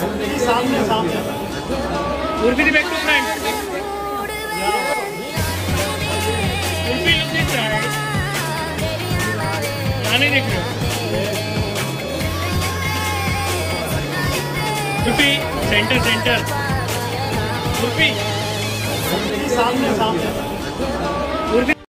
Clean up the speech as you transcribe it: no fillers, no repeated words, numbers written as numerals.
सामने सामने Urfi back to front Urfi look this side नहीं देख रहे हो उर्फी सेंटर सेंटर उर्फी सामने सामने उर्फी